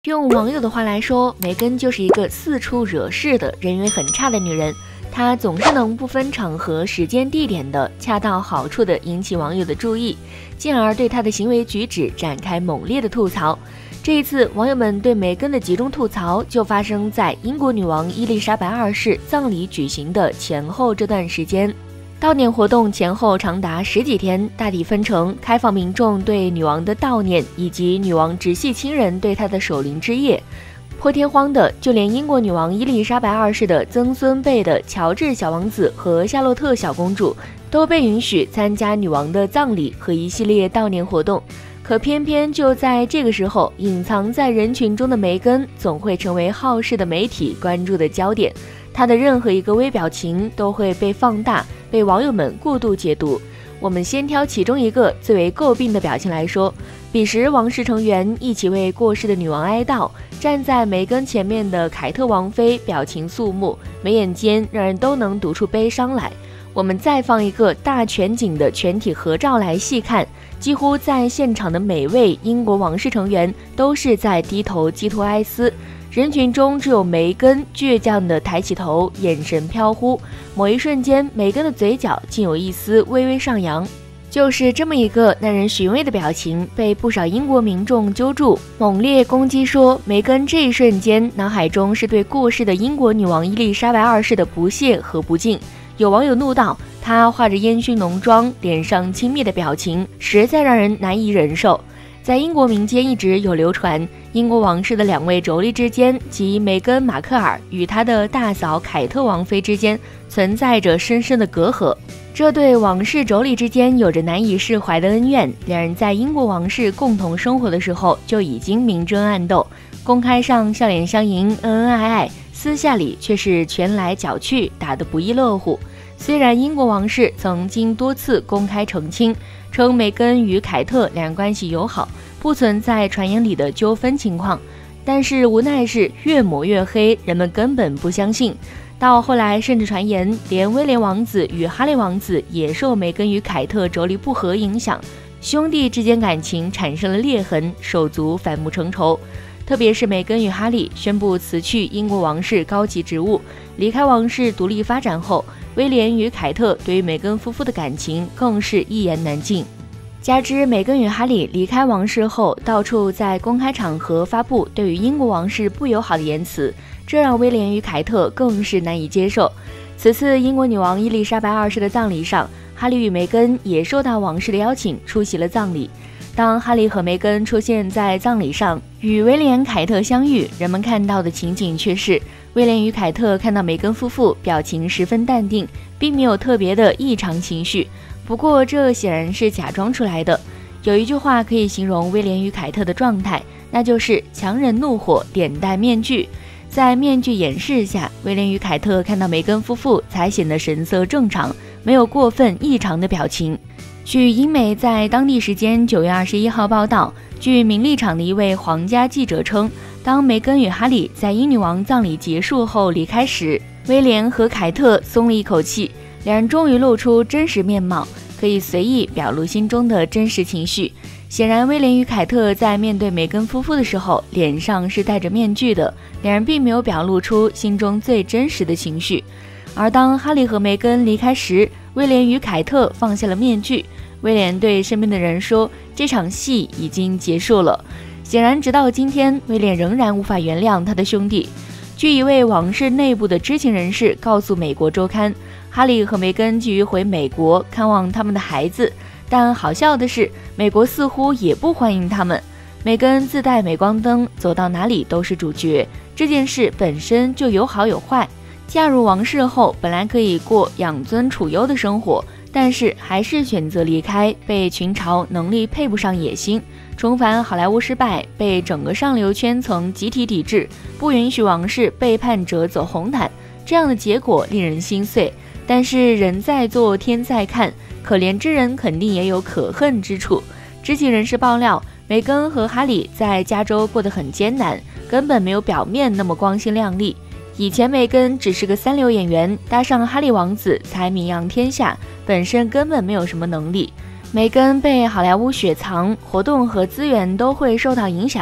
用网友的话来说，梅根就是一个四处惹事的人缘很差的女人。她总是能不分场合、时间、地点的恰到好处的引起网友的注意，进而对她的行为举止展开猛烈的吐槽。这一次，网友们对梅根的集中吐槽就发生在英国女王伊丽莎白二世葬礼举行的前后这段时间。悼念活动前后长达10几天，大体分成开放民众对女王的悼念，以及女王直系亲人对她的守灵之夜。破天荒的，就连英国女王伊丽莎白二世的曾孙辈的乔治小王子和夏洛特小公主都被允许参加女王的葬礼和一系列悼念活动。可偏偏就在这个时候，隐藏在人群中的梅根总会成为好事的媒体关注的焦点。她的任何一个微表情都会被放大，被网友们过度解读。我们先挑其中一个最为诟病的表情来说。彼时王室成员一起为过世的女王哀悼，站在梅根前面的凯特王妃表情肃穆，眉眼间让人都能读出悲伤来。我们再放一个大全景的全体合照来细看，几乎在现场的每位英国王室成员都是在低头寄托哀思，人群中只有梅根倔强地抬起头，眼神飘忽。某一瞬间，梅根的嘴角竟有一丝微微上扬。就是这么一个耐人寻味的表情，被不少英国民众揪住，猛烈攻击说梅根这一瞬间脑海中是对过世的英国女王伊丽莎白二世的不屑和不敬。有网友怒道，她画着烟熏浓妆，脸上轻蔑的表情实在让人难以忍受。在英国民间一直有流传，英国王室的2位妯娌之间，即梅根·马克尔与她的大嫂凯特王妃之间存在着深深的隔阂。这对王室妯娌之间有着难以释怀的恩怨，两人在英国王室共同生活的时候就已经明争暗斗，公开上笑脸相迎，恩恩爱爱，私下里却是拳来脚去，打得不亦乐乎。虽然英国王室曾经多次公开澄清，称梅根与凯特两人关系友好，不存在传言里的纠纷情况，但是无奈是越抹越黑，人们根本不相信。到后来甚至传言，连威廉王子与哈利王子也受梅根与凯特妯娌不和影响，兄弟之间感情产生了裂痕，手足反目成仇。特别是梅根与哈利宣布辞去英国王室高级职务，离开王室独立发展后，威廉与凯特对于梅根夫妇的感情更是一言难尽。加之梅根与哈利离开王室后，到处在公开场合发布对于英国王室不友好的言辞，这让威廉与凯特更是难以接受。此次英国女王伊丽莎白二世的葬礼上，哈利与梅根也受到王室的邀请出席了葬礼。当哈利和梅根出现在葬礼上，与威廉、凯特相遇，人们看到的情景却是威廉与凯特看到梅根夫妇表情十分淡定，并没有特别的异常情绪。不过这显然是假装出来的。有一句话可以形容威廉与凯特的状态，那就是强忍怒火，脸戴面具。在面具掩饰下，威廉与凯特看到梅根夫妇才显得神色正常，没有过分异常的表情。据英媒在当地时间9月21号报道，据名利场的一位皇家记者称，当梅根与哈利在英女王葬礼结束后离开时，威廉和凯特松了一口气，两人终于露出真实面貌，可以随意表露心中的真实情绪。显然威廉与凯特在面对梅根夫妇的时候，脸上是戴着面具的，两人并没有表露出心中最真实的情绪。而当哈利和梅根离开时，威廉与凯特放下了面具，威廉对身边的人说，这场戏已经结束了。显然直到今天，威廉仍然无法原谅他的兄弟。据一位王室内部的知情人士告诉美国周刊，哈利和梅根急于回美国看望他们的孩子，但好笑的是，美国似乎也不欢迎他们。梅根自带镁光灯，走到哪里都是主角，这件事本身就有好有坏。嫁入王室后，本来可以过养尊处优的生活，但是还是选择离开，被群嘲能力配不上野心，重返好莱坞失败，被整个上流圈层集体抵制，不允许王室背叛者走红毯，这样的结果令人心碎。但是人在做天在看，可怜之人肯定也有可恨之处。知情人士爆料，梅根和哈利在加州过得很艰难，根本没有表面那么光鲜亮丽。以前梅根只是个三流演员，搭上哈利王子才名扬天下，本身根本没有什么能力。梅根被好莱坞雪藏，活动和资源都会受到影响，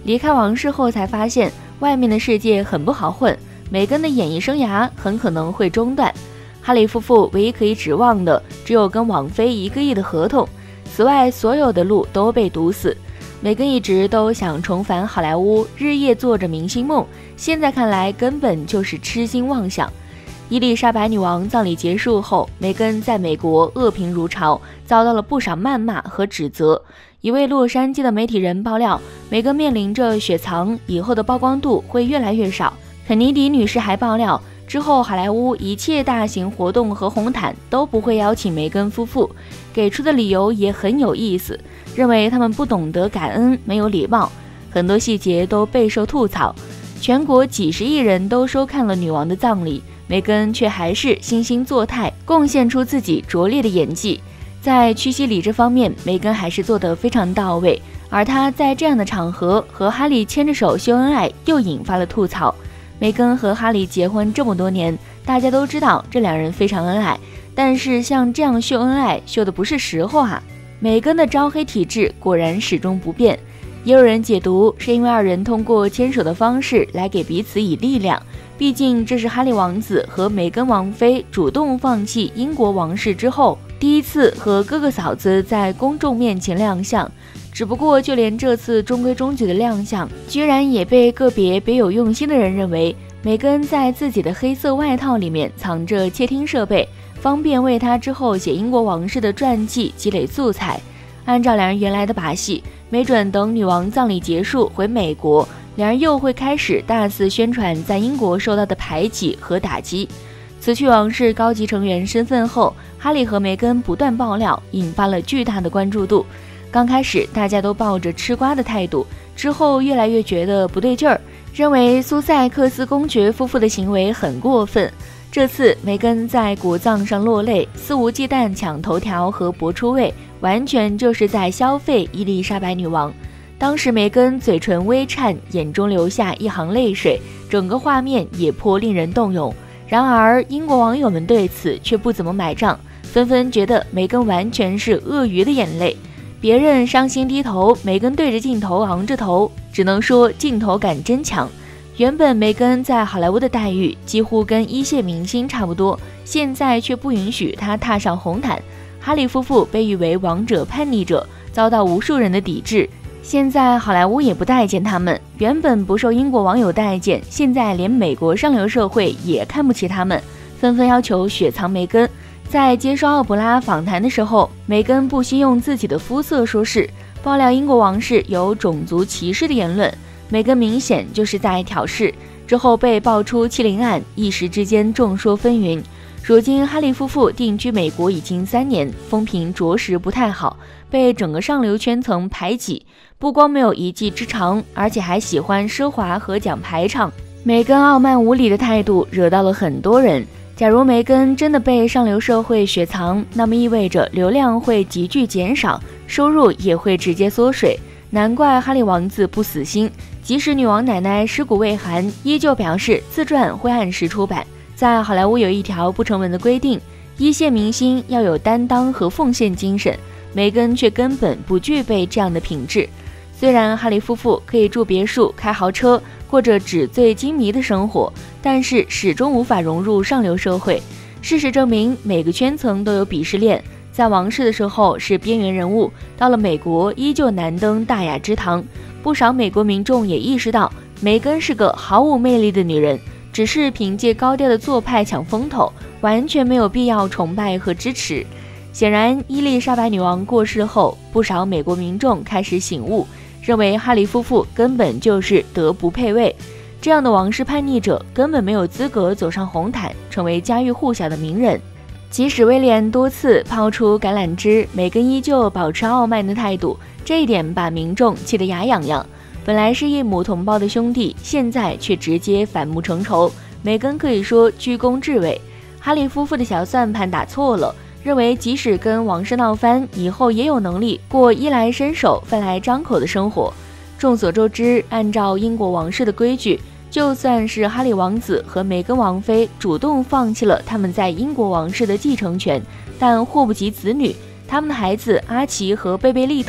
离开王室后才发现，外面的世界很不好混，梅根的演艺生涯很可能会中断。哈里夫妇唯一可以指望的只有跟王菲1个亿的合同，此外所有的路都被堵死。梅根一直都想重返好莱坞，日夜做着明星梦，现在看来根本就是痴心妄想。伊丽莎白女王葬礼结束后，梅根在美国恶评如潮，遭到了不少谩骂和指责。一位洛杉矶的媒体人爆料，梅根面临着雪藏，以后的曝光度会越来越少。肯尼迪女士还爆料，之后好莱坞一切大型活动和红毯都不会邀请梅根夫妇，给出的理由也很有意思，认为他们不懂得感恩，没有礼貌，很多细节都备受吐槽。全国几十亿人都收看了女王的葬礼，梅根却还是惺惺作态，贡献出自己拙劣的演技。在屈膝礼这方面，梅根还是做得非常到位，而她在这样的场合和哈利牵着手秀恩爱，又引发了吐槽。梅根和哈利结婚这么多年，大家都知道这两人非常恩爱，但是像这样秀恩爱，秀的不是时候啊。梅根的招黑体质果然始终不变，也有人解读是因为二人通过牵手的方式来给彼此以力量，毕竟这是哈利王子和梅根王妃主动放弃英国王室之后第一次和哥哥嫂子在公众面前亮相。只不过就连这次中规中矩的亮相，居然也被个别别有用心的人认为梅根在自己的黑色外套里面藏着窃听设备，方便为他之后写英国王室的传记积累素材。按照两人原来的把戏，没准等女王葬礼结束回美国，两人又会开始大肆宣传在英国受到的排挤和打击。辞去王室高级成员身份后，哈利和梅根不断爆料，引发了巨大的关注度。刚开始大家都抱着吃瓜的态度，之后越来越觉得不对劲儿，认为苏塞克斯公爵夫妇的行为很过分。这次梅根在国葬上落泪，肆无忌惮抢头条和博出位，完全就是在消费伊丽莎白女王。当时梅根嘴唇微颤，眼中流下一行泪水，整个画面也颇令人动容。然而英国网友们对此却不怎么买账，纷纷觉得梅根完全是鳄鱼的眼泪。别人伤心低头，梅根对着镜头昂着头，只能说镜头感真强。原本梅根在好莱坞的待遇几乎跟一线明星差不多，现在却不允许她踏上红毯。哈利夫妇被誉为王者叛逆者，遭到无数人的抵制。现在好莱坞也不待见他们，原本不受英国网友待见，现在连美国上流社会也看不起他们，纷纷要求雪藏梅根。在接受奥普拉访谈的时候，梅根不惜用自己的肤色说事，爆料英国王室有种族歧视的言论。梅根明显就是在挑事，之后被爆出欺凌案，一时之间众说纷纭。如今哈利夫妇定居美国已经3年，风评着实不太好，被整个上流圈层排挤。不光没有一技之长，而且还喜欢奢华和讲排场。梅根傲慢无礼的态度惹到了很多人。假如梅根真的被上流社会雪藏，那么意味着流量会急剧减少，收入也会直接缩水。难怪哈利王子不死心，即使女王奶奶尸骨未寒，依旧表示自传会按时出版。在好莱坞有一条不成文的规定，一线明星要有担当和奉献精神，梅根却根本不具备这样的品质。虽然哈利夫妇可以住别墅、开豪车，过着纸醉金迷的生活，但是始终无法融入上流社会。事实证明，每个圈层都有鄙视链。在王室的时候是边缘人物，到了美国依旧难登大雅之堂。不少美国民众也意识到，梅根是个毫无魅力的女人，只是凭借高调的做派抢风头，完全没有必要崇拜和支持。显然，伊丽莎白女王过世后，不少美国民众开始醒悟，认为哈利夫妇根本就是德不配位，这样的王室叛逆者根本没有资格走上红毯，成为家喻户晓的名人。即使威廉多次抛出橄榄枝，梅根依旧保持傲慢的态度，这一点把民众气得牙痒痒。本来是异母同胞的兄弟，现在却直接反目成仇，梅根可以说居功至伟。哈利夫妇的小算盘打错了，认为即使跟王室闹翻，以后也有能力过衣来伸手饭来张口的生活。众所周知，按照英国王室的规矩，就算是哈利王子和梅根王妃主动放弃了他们在英国王室的继承权，但祸不及子女，他们的孩子阿奇和贝贝利特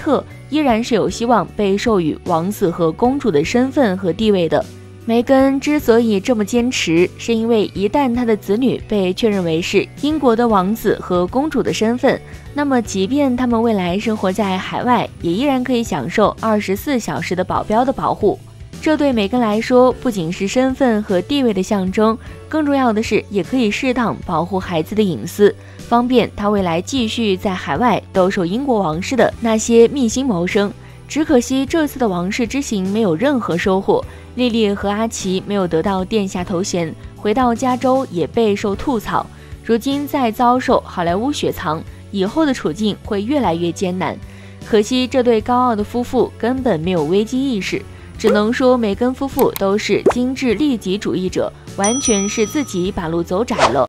依然是有希望被授予王子和公主的身份和地位的。梅根之所以这么坚持，是因为一旦她的子女被确认为是英国的王子和公主的身份，那么即便他们未来生活在海外，也依然可以享受24小时的保镖的保护。这对梅根来说，不仅是身份和地位的象征，更重要的是也可以适当保护孩子的隐私，方便他未来继续在海外兜售英国王室的那些秘辛谋生。只可惜这次的王室之行没有任何收获，莉莉和阿奇没有得到殿下头衔，回到加州也备受吐槽，如今再遭受好莱坞雪藏，以后的处境会越来越艰难。可惜这对高傲的夫妇根本没有危机意识，只能说梅根夫妇都是精致利己主义者，完全是自己把路走窄了。